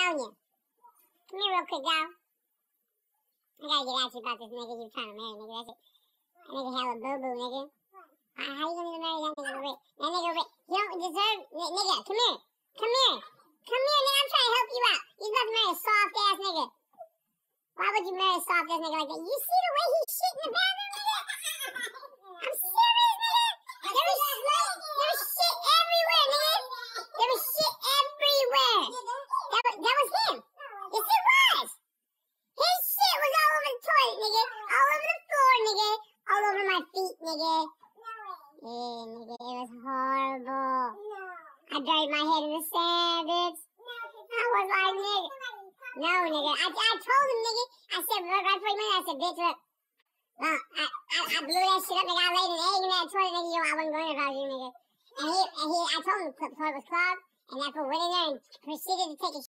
telling you. Come here real quick, dog. I gotta get at you about this nigga you trying to marry, nigga. That's it. That nigga hella boo-boo, nigga. How you gonna marry that nigga Rick? That nigga Rick, he don't deserve... Nigga, come here. Come here. Come here, nigga. I'm trying to help you out. You're about to marry a soft-ass nigga. Why would you marry a soft-ass nigga like that? You see the way he shit in the bathroom, nigga? I'm serious, nigga. There was shit everywhere, nigga. There was shit everywhere. That was him. Yes, it was. His shit was all over the toilet, nigga. All over the floor, nigga. All over my feet, nigga. Yeah, nigga, it was horrible. I buried my head in the sand, bitch. I was like, nigga. No, nigga. I told him, nigga. I said, right before he went, I said, bitch, look. Well, I blew that shit up, nigga. I laid an egg in that toilet, nigga. Yo, I wasn't going about you, nigga. And I told him the toilet was clogged, and that fool went in there and proceeded to take a